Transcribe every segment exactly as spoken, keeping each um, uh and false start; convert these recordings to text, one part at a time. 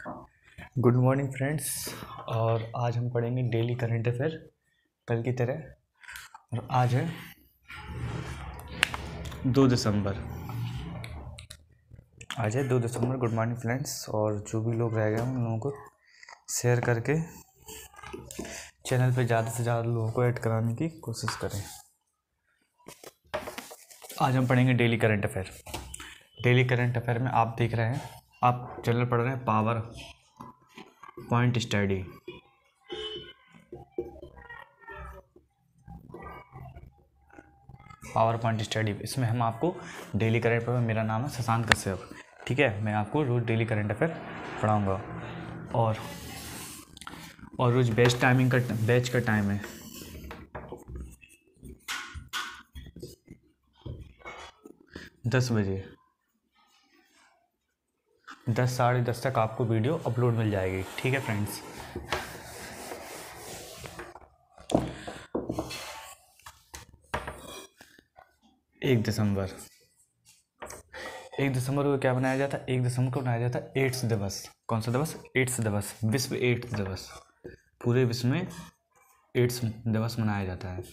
Good morning friends. और आज हम पढ़ेंगे डेली करंट अफेयर कल की तरह। और आज है दो दिसंबर। आज है दो दिसंबर। Good morning friends. और जो भी लोग रह गए उन लोगों को शेयर करके चैनल पे ज़्यादा से ज़्यादा लोगों को ऐड कराने की कोशिश करें। आज हम पढ़ेंगे daily current affair. Daily current affair में आप देख रहे हैं, आप चैनल पढ़ रहे हैं power point study. Power point study इसमें हम आपको डेली करंट अफेयर, मेरा नाम है शशांक कश्यप, ठीक है। मैं आपको रोज़ डेली करंट अफेयर पढ़ाऊँगा। और और रोज़ बेस्ट टाइमिंग का बैच का टाइम है दस बजे। दस साढ़े दस तक आपको वीडियो अपलोड मिल जाएगी, ठीक है फ्रेंड्स। एक दिसंबर एक दिसंबर को क्या बनाया जाता है? एक दिसंबर को बनाया जाता है एड्स दिवस। कौन सा दिवस? एड्स दिवस, विश्व एड्स दिवस। पूरे विश्व में एड्स दिवस मनाया जाता है।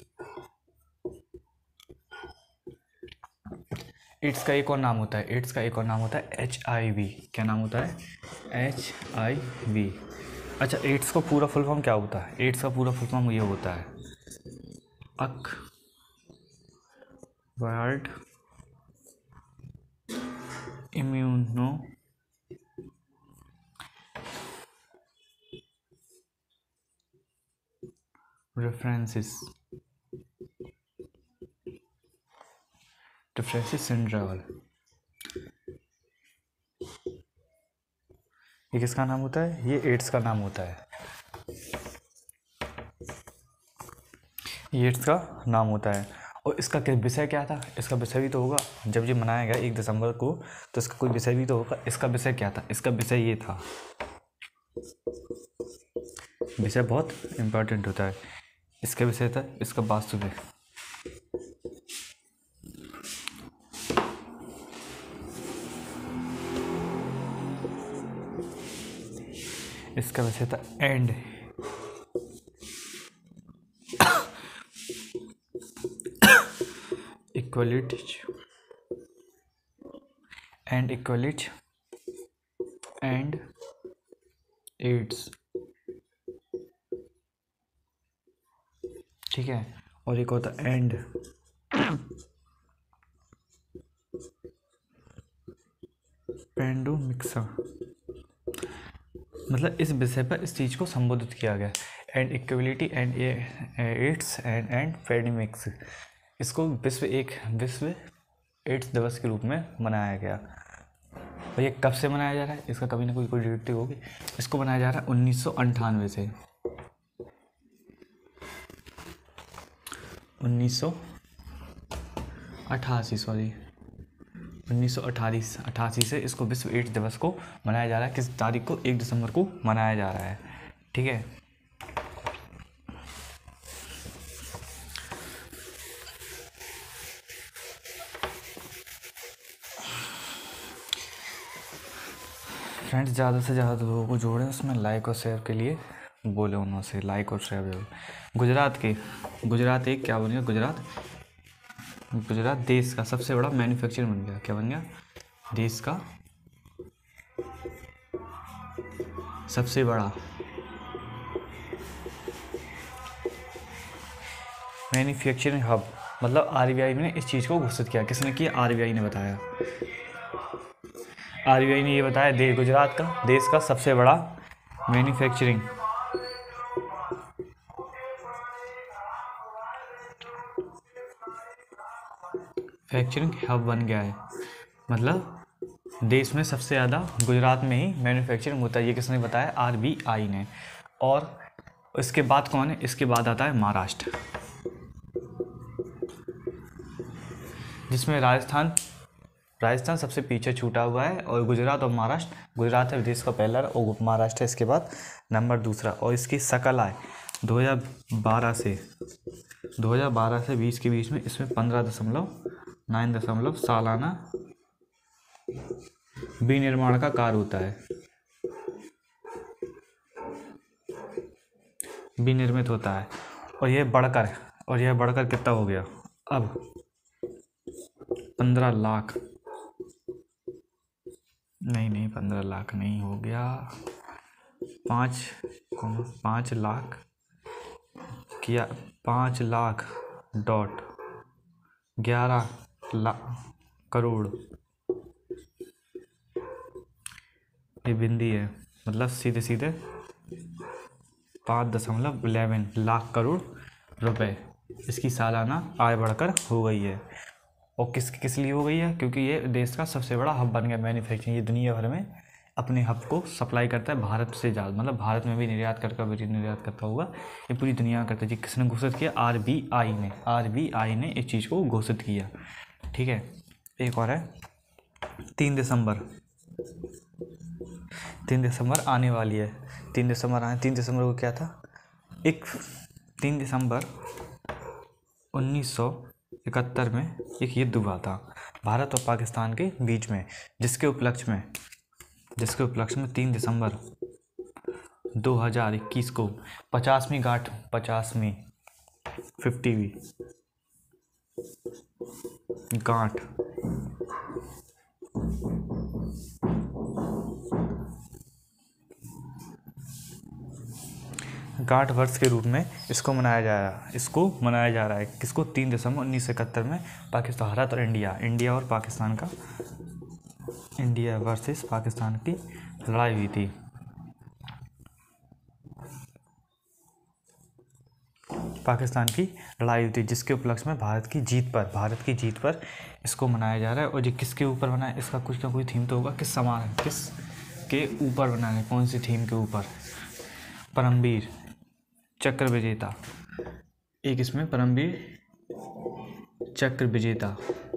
एड्स का एक और नाम होता है एड्स का एक और नाम होता है एच आई वी। क्या नाम होता है? H I V. अच्छा, एड्स का पूरा फुल फॉर्म क्या होता है? एड्स का पूरा फुल फॉर्म ये होता है अक world immuno references differences syndrome. ये किसका नाम होता है? ये एड्स का नाम होता है। ये एड्स का नाम होता है। और इसका विषय क्या था? इसका विषय भी तो होगा, जब ये मनाया गया एक दिसंबर को तो इसका कोई विषय भी तो होगा। इसका विषय क्या था? इसका विषय ये था, विषय बहुत इम्पोर्टेंट होता है। इसका विषय था इसका वास्तविक इसका विषय था end equality end equality end AIDS, ठीक है। और एक होता एंड पेंडोमिक्सा। मतलब इस विषय पर इस चीज़ को संबोधित किया गया, end equality end AIDS end end pandemics. इसको विश्व एक विश्व एड्स दिवस के रूप में मनाया गया। और ये कब से मनाया जा रहा है? इसका कभी ना कोई कोई डेट होगी। इसको मनाया जा रहा है उन्नीस सौ अंठानवे से उन्नीस सौ अठासी सॉरी उन्नीस सौ अठासी से इसको विश्व एड्स दिवस को मनाया जा रहा है। किस तारीख को? एक दिसंबर को मनाया जा रहा है, ठीक है। फ्रेंड्स, ज़्यादा से ज़्यादा लोगों को जोड़ें उसमें, लाइक और शेयर के लिए बोले उन्होंने से लाइक और शेयर। गुजरात के गुजरात एक क्या बन गया? गुजरात गुजरात देश का सबसे बड़ा मैन्युफैक्चर बन गया। क्या बन गया? देश का सबसे बड़ा मैन्युफैक्चरिंग हब। मतलब आरबीआई ने इस चीज़ को घोषित किया। किसने किया? आरबीआई ने बताया। आरबीआई ने ये बताया दे गुजरात का देश का सबसे बड़ा मैन्युफैक्चरिंग फैक्चरिंग हब बन गया है। मतलब देश में सबसे ज़्यादा गुजरात में ही मैन्युफैक्चरिंग होता है। ये किसने बताया? आरबीआई ने। और इसके बाद कौन है? इसके बाद आता है महाराष्ट्र, जिसमें राजस्थान राजस्थान सबसे पीछे छूटा हुआ है। और गुजरात और महाराष्ट्र, गुजरात है देश का पहला और महाराष्ट्र इसके बाद नंबर दूसरा। और इसकी शकल आए दो हज़ार बारह से दो हज़ार बारह से बीस के बीच में इसमें पंद्रह दशमलव नाइन दशमलव सालाना विनिर्माण का कार्य होता है। विनिर्मित होता है। और यह बढ़कर और यह बढ़कर कितना हो गया अब पंद्रह लाख नहीं नहीं पंद्रह लाख नहीं हो गया, पाँच पाँच लाख किया, पाँच लाख डॉट ग्यारह लाख करोड़। ये बिंदी है, मतलब सीधे सीधे पाँच दशमलव इलेवन लाख करोड़ रुपए इसकी सालाना आय बढ़कर हो गई है। और किस किस लिए हो गई है? क्योंकि ये देश का सबसे बड़ा हब बन गया मैन्युफैक्चरिंग। ये दुनिया भर में अपने हब को सप्लाई करता है भारत से ज़्यादा, मतलब भारत में भी निर्यात करता भी निर्यात करता होगा, ये पूरी दुनिया में करता है। जी किसने घोषित किया? आर बी आई ने आर बी आई ने इस चीज़ को घोषित किया। ठीक है, एक और है तीन दिसंबर तीन दिसंबर आने वाली है। तीन दिसंबर आने तीन दिसंबर को क्या था? एक तीन दिसंबर उन्नीस सौ इकहत्तर में एक युद्ध हुआ था भारत और पाकिस्तान के बीच में, जिसके उपलक्ष्य में जिसके उपलक्ष्य में तीन दिसंबर दो हज़ार इक्कीस को पचासवीं गांठ पचासवीं फिफ्टीवीं गांठ गांठ वर्ष के रूप में इसको मनाया जा रहा है इसको मनाया जा रहा है किसको? तीन दिसंबर उन्नीस सौ इकहत्तर में पाकिस्तान, भारत और इंडिया इंडिया और पाकिस्तान का इंडिया वर्सेस पाकिस्तान की लड़ाई हुई थी। पाकिस्तान की लड़ाई हुई थी जिसके उपलक्ष्य में भारत की जीत पर भारत की जीत पर इसको मनाया जा रहा है। और ये किसके ऊपर बना है? इसका कुछ ना कोई थीम तो होगा। किस समान किस के ऊपर बना है? कौन सी थीम के ऊपर? परमवीर चक्र विजेता, एक इसमें परमवीर चक्र विजेता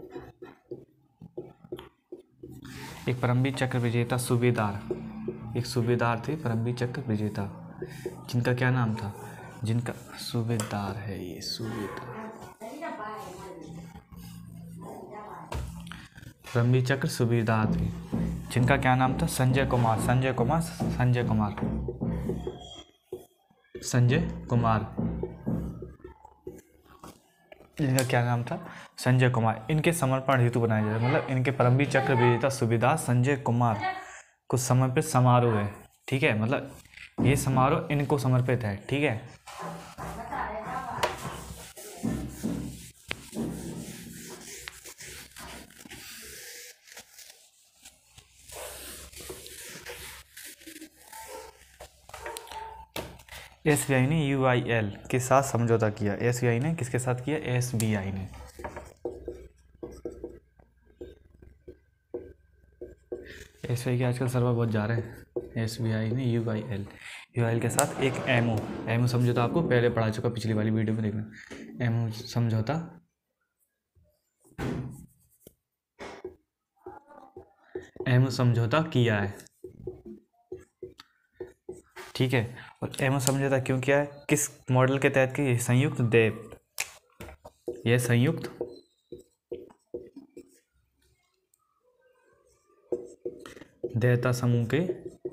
एक परमवीर चक्र विजेता सूबेदार एक सूबेदार थे परमवीर चक्र विजेता, जिनका क्या नाम था? जिनका सूबेदार है ये सूबेदार परमवीर चक्र सूबेदार थे, जिनका क्या नाम था? संजय कुमार संजय कुमार संजय कुमार संजय कुमार जिनका क्या नाम था? संजय कुमार। इनके समर्पण हेतु बनाया जाता है, मतलब इनके परमवीर चक्र विजेता सूबेदार संजय कुमार को समर्पित समारोह है। ठीक है, मतलब ये समारोह इनको समर्पित है। ठीक है, एस बी आई ने यू आई एल के साथ समझौता किया। एस बी आई ने किसके साथ किया? एस बी आई ने एस बी आई के आजकल सर्वर बहुत जा रहे हैं। एस बी आई ने U I L U I L के साथ एक एमओ एमओ समझौता, आपको पहले पढ़ा चुका, पिछली वाली वीडियो में देखना। एमओ समझौता एमओ समझौता किया है। ठीक है, और एमओ समझौता क्यों किया है? किस मॉडल के तहत की? संयुक्त देव यह संयुक्त देयता समूह के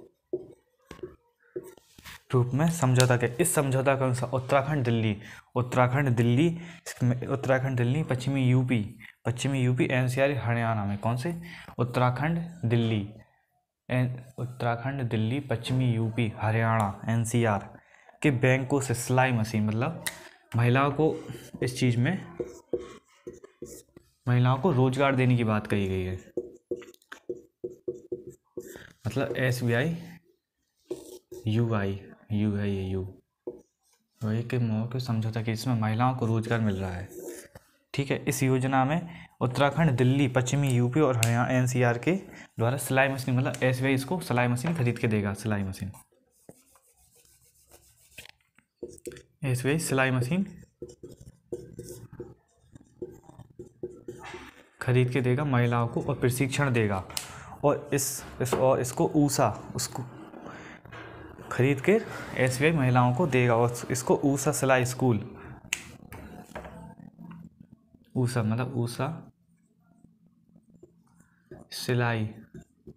रूप में समझौता किया। इस समझौता के अनुसार उत्तराखंड दिल्ली उत्तराखंड दिल्ली उत्तराखंड दिल्ली पश्चिमी यूपी पश्चिमी यूपी एनसीआर हरियाणा में कौन से? उत्तराखंड दिल्ली उत्तराखंड दिल्ली पश्चिमी यूपी हरियाणा एनसीआर के बैंकों से सिलाई मशीन, मतलब महिलाओं को इस चीज़ में महिलाओं को रोजगार देने की बात कही गई है। मतलब S B I U I U है ये यू वही के मौके समझौता कि इसमें महिलाओं को रोजगार मिल रहा है। ठीक है, इस योजना में उत्तराखंड दिल्ली पश्चिमी यूपी और हरियाणा एनसीआर के द्वारा सिलाई मशीन, मतलब एस बी आई इसको सिलाई मशीन खरीद के देगा। सिलाई मशीन एस बी आई सिलाई मशीन खरीद के देगा महिलाओं को और प्रशिक्षण देगा। और इस इस और इसको ऊषा उसको खरीद के एस बी आई महिलाओं को देगा और इसको ऊषा सिलाई स्कूल ऊषा मतलब ऊषा सिलाई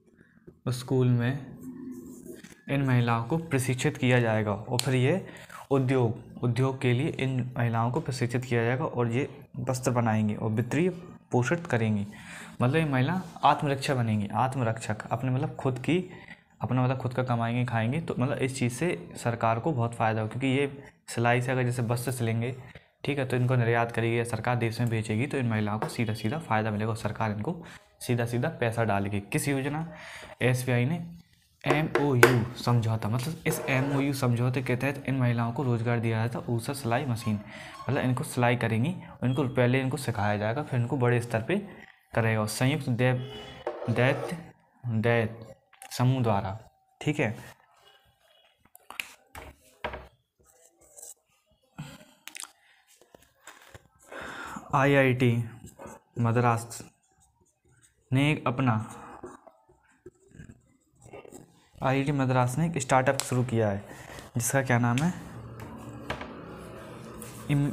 स्कूल में इन महिलाओं को प्रशिक्षित किया जाएगा और फिर ये उद्योग उद्योग के लिए इन महिलाओं को प्रशिक्षित किया जाएगा और ये वस्त्र बनाएंगी और वित्तीय पोषित करेंगी। मतलब ये महिला आत्मरक्षा बनेंगी, आत्मरक्षक, अपने मतलब खुद की अपना मतलब खुद का कमाएंगे खाएंगे। तो मतलब इस चीज़ से सरकार को बहुत फ़ायदा हो, क्योंकि ये सिलाई से अगर जैसे वस्त्र सिलेंगे, ठीक है, तो इनको निर्यात करेगी या सरकार देश में बेचेगी, तो इन महिलाओं को सीधा सीधा फ़ायदा मिलेगा और सरकार इनको सीधा सीधा पैसा डालेगी। किस योजना? एस बी आई ने एम ओ यू समझौता, मतलब इस एम ओ यू समझौते के तहत इन महिलाओं को रोज़गार दिया जाता है। ऊषा सिलाई मशीन, मतलब इनको सिलाई करेंगी, इनको पहले इनको सिखाया जाएगा, फिर इनको बड़े स्तर पे करेगा। और संयुक्त दैव दैत्य दैत्य समूह द्वारा, ठीक है। आई आई टी मद्रास ने एक अपना आई आई टी मद्रास ने एक स्टार्टअप शुरू किया है, जिसका क्या नाम है? इम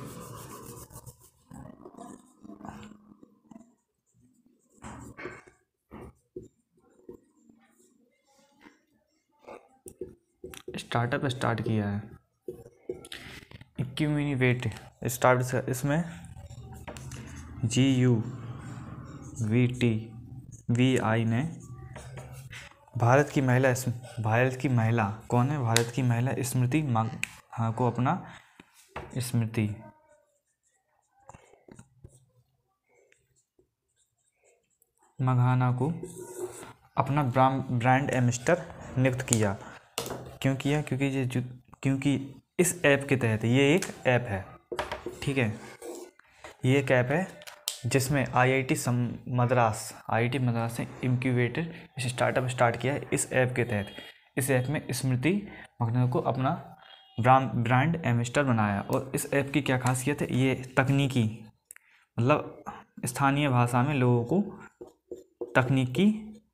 स्टार्टअप स्टार्ट किया है इक्यूमिनीवेट स्टार्ट। इसमें G U V T V I ने भारत की महिला भारत की महिला कौन है? भारत की महिला स्मृति हाँ को अपना स्मृति मघाना को अपना ब्रांड एम्बेसडर नियुक्त किया। क्यों किया? क्योंकि ये जो क्योंकि इस ऐप के तहत, ये एक ऐप है, ठीक है, ये एक ऐप है जिसमें I I T Madras I I T Madras ने इंक्यूबेटर स्टार्टअप स्टार्ट किया है इस ऐप के तहत। इस ऐप में स्मृति मघाना को अपना ब्रांड एम्बेसडर बनाया। और इस ऐप की क्या खासियत है? ये तकनीकी मतलब स्थानीय भाषा में लोगों को तकनीकी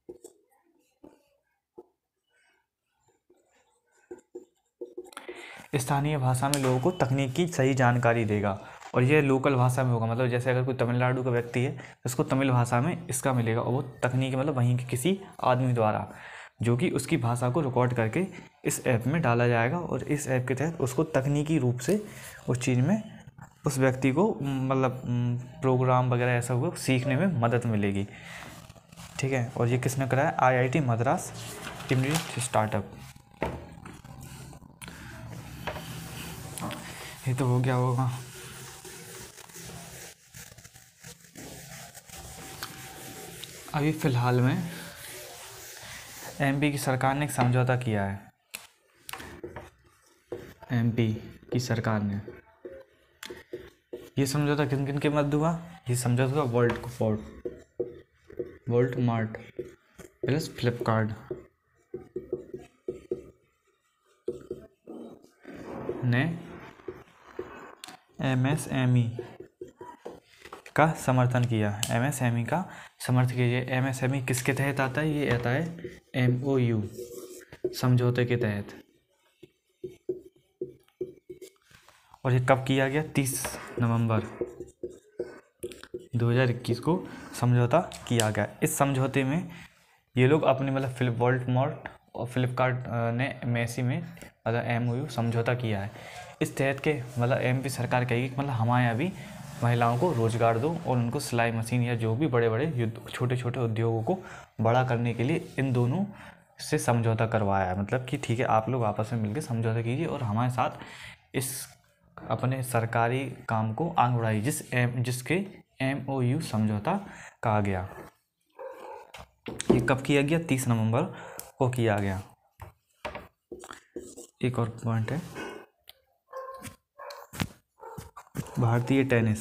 स्थानीय भाषा में लोगों को तकनीक की सही जानकारी देगा। और ये लोकल भाषा में होगा, मतलब जैसे अगर कोई तमिलनाडु का व्यक्ति है तो उसको तमिल भाषा में इसका मिलेगा, और वो तकनीक मतलब वहीं के किसी आदमी द्वारा जो कि उसकी भाषा को रिकॉर्ड करके इस ऐप में डाला जाएगा। और इस ऐप के तहत उसको तकनीकी रूप से उस चीज़ में उस व्यक्ति को मतलब प्रोग्राम वगैरह ऐसा हुआ सीखने में मदद मिलेगी, ठीक है। और ये किसने कराया? I I T Madras immediate startup. ये तो हो गया होगा। अभी फ़िलहाल में एम पी की सरकार ने एक समझौता किया है। एम पी की सरकार ने ये समझौता किन किन के मध्य हुआ? ये समझौता हुआ world fort world mart plus Flipkart ने एम एस एम ई का समर्थन किया। एम एस एम ई का समर्थन किया। एम एस एम ई किसके तहत आता है? ये आता है एम ओ यू समझौते के तहत। और ये कब किया गया? तीस नवंबर दो हज़ार इक्कीस को समझौता किया गया। इस समझौते में ये लोग अपने मतलब फ्लिप वर्ल्ड मार्ट और फ्लिपकार्ट ने मेसी में मतलब एम ओ यू समझौता किया है। इस तहत के मतलब एम पी सरकार कहेगी मतलब हमारे यहाँ भी महिलाओं को रोज़गार दो और उनको सिलाई मशीन या जो भी बड़े बड़े छोटे छोटे उद्योगों को बड़ा करने के लिए इन दोनों से समझौता करवाया है। मतलब कि ठीक है, आप लोग आपस में मिलकर समझौता कीजिए और हमारे साथ इस अपने सरकारी काम को आगे बढ़ाइए, जिस एम जिसके एम ओ यू समझौता कहा गया। ये कब किया गया? तीस नवंबर को किया गया। एक और पॉइंट है, भारतीय टेनिस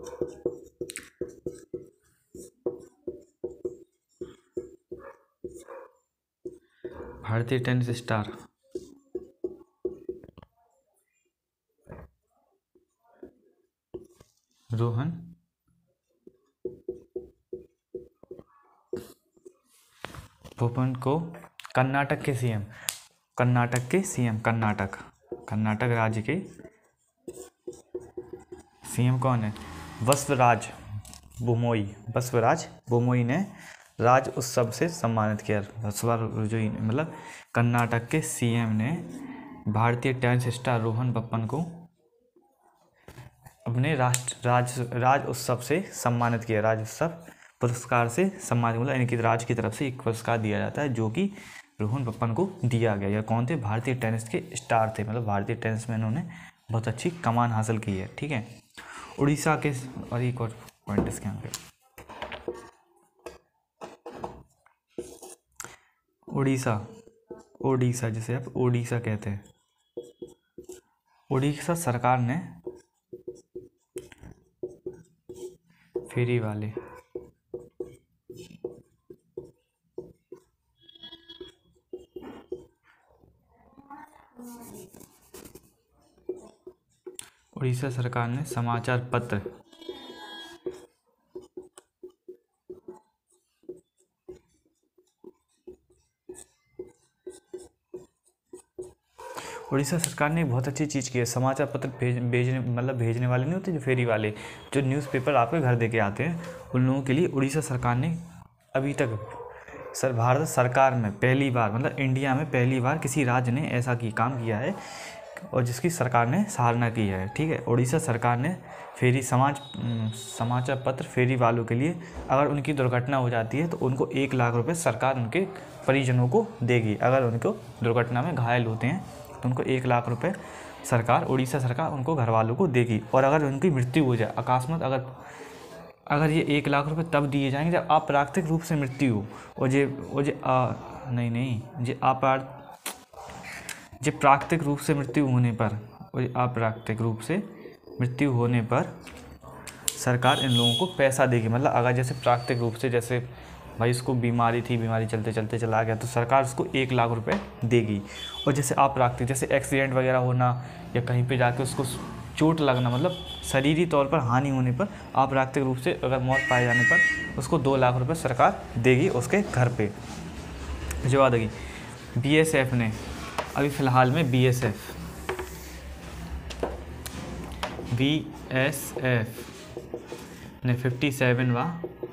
भारतीय टेनिस स्टार रोहन बोपन्ना को कर्नाटक के सीएम कर्नाटक के सीएम कर्नाटक कर्नाटक राज्य के सीएम कौन है? बसवराज बोमोई बसवराज बोमोई ने राज्य उत्सव से सम्मानित किया। बसवराज मतलब कर्नाटक के सीएम ने भारतीय टेनिस स्टार रोहन बप्पन को अपने राष्ट्र राज राज उत्सव से सम्मानित किया। राज्य उत्सव पुरस्कार से सम्मानित, मतलब इनकी राज्य की तरफ से एक पुरस्कार दिया जाता है जो कि रोहन बप्पन को दिया गया। यह कौन थे? भारतीय टेनिस के स्टार थे, मतलब भारतीय टेनिस में इन्होंने बहुत अच्छी कमान हासिल की है। ठीक है। उड़ीसा के, और एक और पॉइंट इसके यहाँ पे, उड़ीसा ओडिशा जिसे आप ओडिशा कहते हैं, उड़ीसा सरकार ने फेरी वाले उड़ीसा सरकार ने समाचार पत्र उड़ीसा सरकार ने बहुत अच्छी चीज़ की है। समाचार पत्र भेज भेजने मतलब भेजने वाले नहीं होते जो फेरी वाले, जो न्यूज़पेपर आपके घर दे के आते हैं, उन लोगों के लिए उड़ीसा सरकार ने अभी तक सर भारत सरकार में पहली बार, मतलब इंडिया में पहली बार किसी राज्य ने ऐसा की काम किया है और जिसकी सरकार ने सराहना की है। ठीक है। उड़ीसा सरकार ने फेरी समाज समाचार पत्र फेरी वालों के लिए अगर उनकी दुर्घटना हो जाती है तो उनको एक लाख रुपए सरकार उनके परिजनों को देगी। अगर उनको दुर्घटना में घायल होते हैं तो उनको एक लाख रुपए सरकार, उड़ीसा सरकार उनको घर वालों को देगी। और अगर उनकी मृत्यु हो जाए अकस्मात, अगर अगर ये एक लाख रुपए तब दिए जाएंगे जब अप्राकृतिक रूप से मृत्यु हो, और जे और जे आ, नहीं नहीं जे अपार जे प्राकृतिक रूप से मृत्यु होने पर, और अप्राकृतिक रूप से मृत्यु होने पर सरकार इन लोगों को पैसा देगी। मतलब अगर जैसे प्राकृतिक रूप से, जैसे भाई उसको बीमारी थी, बीमारी चलते चलते चला गया, तो सरकार उसको एक लाख रुपए देगी। और जैसे अप्राकृतिक, जैसे एक्सीडेंट वगैरह होना या कहीं पे जाके उसको चोट लगना, मतलब शरीरी तौर पर हानि होने पर अप्राकृतिक रूप से अगर मौत पाए जाने पर उसको दो लाख रुपए सरकार देगी उसके घर पे भिजवा देगी। बीएसएफ ने अभी फ़िलहाल में बीएसएफ बीएसएफ ने फिफ्टी सेवनवा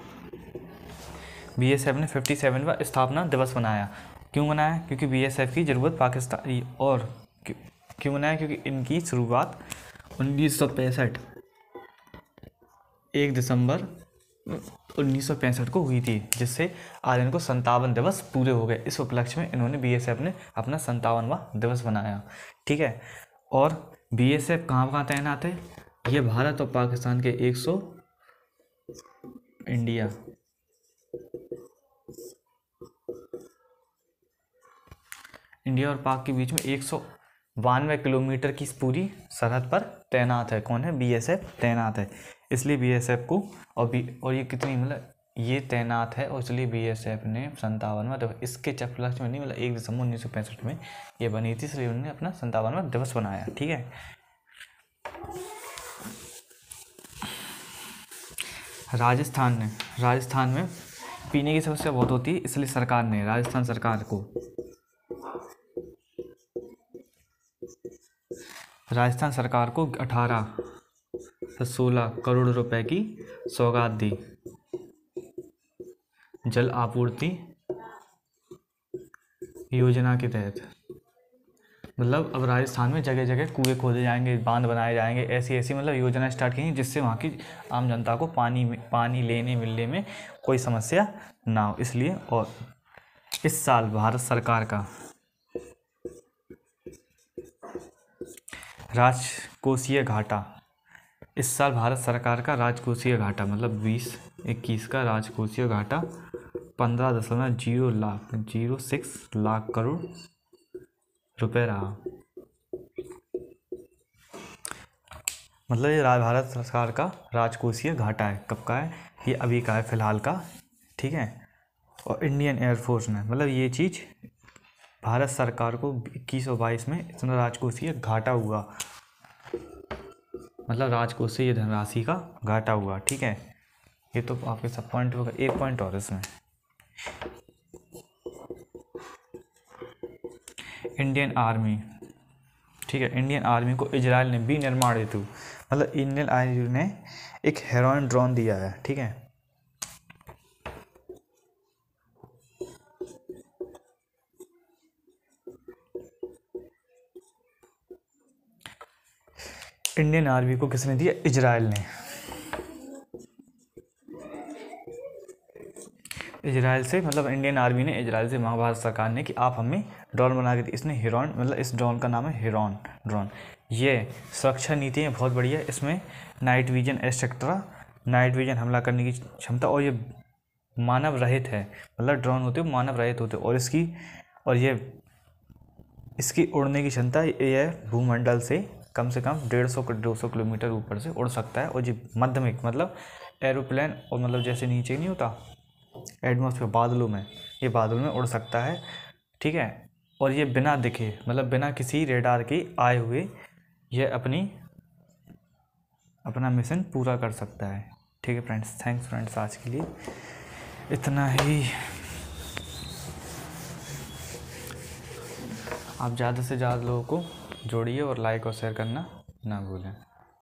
बीएसएफ ने फिफ्टी सेवनवा स्थापना दिवस मनाया। क्यों मनाया? क्योंकि बीएसएफ की ज़रूरत पाकिस्तान, और क्यों मनाया? क्योंकि इनकी शुरुआत उन्नीस सौ पैंसठ एक दिसंबर उन्नीस सौ पैंसठ को हुई थी, जिससे आज इनको संतावन दिवस पूरे हो गए। इस उपलक्ष्य में इन्होंने बीएसएफ ने अपना संतावनवा दिवस बनाया। ठीक है। और बीएसएफ कहाँ कहाँ तैनात है? ये भारत और पाकिस्तान के एक सौ इंडिया इंडिया और पाक के बीच में एक सौ बानवे किलोमीटर की पूरी सरहद पर तैनात है। कौन है? बीएसएफ तैनात है। इसलिए बीएसएफ को, और बी और ये कितनी, मतलब ये तैनात है और इसलिए बीएसएफ ने संतावनवा दिवस, इसके उपलक्ष्य में नहीं, मतलब एक दिसंबर उन्नीस सौ पैंसठ में ये बनी थी, इसलिए उन्होंने अपना संतावनवा दिवस बनाया। ठीक है। राजस्थान ने राजस्थान में पीने की समस्या बहुत होती है, इसलिए सरकार ने राजस्थान सरकार को राजस्थान सरकार को अठारह से सोलह करोड़ रुपए की सौगात दी जल आपूर्ति योजना के तहत। मतलब अब राजस्थान में जगह जगह कुएं खोदे जाएंगे, बांध बनाए जाएंगे, ऐसी ऐसी मतलब योजना स्टार्ट की जिससे वहाँ की आम जनता को पानी में पानी लेने मिलने में कोई समस्या ना हो। इसलिए और इस साल भारत सरकार का राजकोषीय घाटा इस साल भारत सरकार का राजकोषीय घाटा मतलब बीस इक्कीस का राजकोषीय घाटा पंद्रह दशमलव zero lakh zero six lakh crore रुपए रहा। मतलब ये भारत सरकार का राजकोषीय घाटा है। कब का है? ये अभी का है, फिलहाल का। ठीक है। और इंडियन एयरफोर्स ने, मतलब ये चीज़ भारत सरकार को इक्कीस और बाईस में इतना राजकोषीय घाटा हुआ, मतलब राजकोषीय धनराशि का घाटा हुआ। ठीक है। ये तो आपके सब पॉइंट होगा। एक पॉइंट और इसमें, इंडियन आर्मी। ठीक है। इंडियन आर्मी को इजराइल ने विनिर्माण हेतु, मतलब इंडियन आर्मी ने एक हेरोइन ड्रोन दिया है। ठीक है। इंडियन आर्मी को किसने दिया? इजराइल ने। इजराइल से मतलब इंडियन आर्मी ने इजराइल से मांगा भारत सरकार ने कि आप हमें ड्रोन बना के दी। इसने हिरॉन मतलब इस ड्रोन का नाम है हिरॉन ड्रोन। ये सुरक्षा नीति है बहुत बढ़िया। इसमें night vision etcetera, night vision हमला करने की क्षमता, और ये मानव रहित है। मतलब ड्रोन होते हैं मानव रहित होते हैं, और इसकी और ये इसकी उड़ने की क्षमता ये है भूमंडल से कम से कम डेढ़ सौ दो सौ किलोमीटर ऊपर से उड़ सकता है। और ये मध्यमिक मतलब एरोप्लेन और मतलब जैसे नीचे नहीं होता एटमॉस्फेयर बादलों में, ये बादलों में उड़ सकता है। ठीक है, और ये बिना दिखे मतलब बिना किसी रेडार के आए हुए ये अपनी अपना मिशन पूरा कर सकता है। ठीक है फ्रेंड्स, थैंक्स फ्रेंड्स, आज के लिए इतना ही। आप ज़्यादा से ज़्यादा लोगों को जोड़िए और लाइक और शेयर करना ना भूलें।